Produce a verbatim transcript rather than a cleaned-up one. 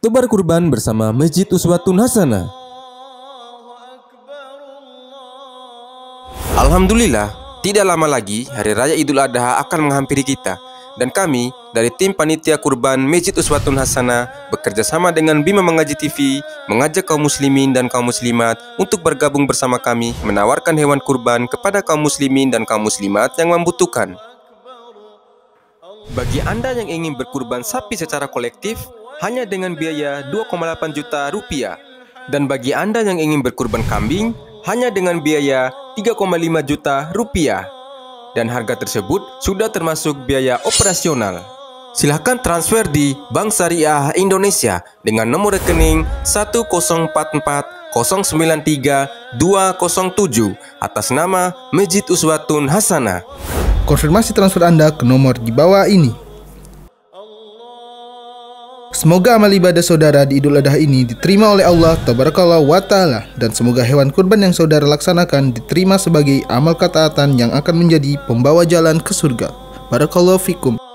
Tebar kurban bersama Masjid Uswatun Hasanah. Alhamdulillah, tidak lama lagi Hari Raya Idul Adha akan menghampiri kita. Dan kami dari tim panitia kurban Masjid Uswatun Hasanah bekerja sama dengan Bima Mengaji T V mengajak kaum muslimin dan kaum muslimat untuk bergabung bersama kami menawarkan hewan kurban kepada kaum muslimin dan kaum muslimat yang membutuhkan. Bagi Anda yang ingin berkurban sapi secara kolektif hanya dengan biaya dua koma delapan juta rupiah, dan bagi Anda yang ingin berkurban kambing hanya dengan biaya tiga koma lima juta rupiah. Dan harga tersebut sudah termasuk biaya operasional. Silahkan transfer di Bank Syariah Indonesia dengan nomor rekening satu nol empat empat nol sembilan tiga dua nol tujuh atas nama Masjid Uswatun Hasanah. Konfirmasi transfer Anda ke nomor di bawah ini. Semoga amal ibadah saudara di Idul Adha ini diterima oleh Allah Tabarakallah wa Ta'ala, dan semoga hewan kurban yang saudara laksanakan diterima sebagai amal ketaatan yang akan menjadi pembawa jalan ke surga. Barakallahu fikum.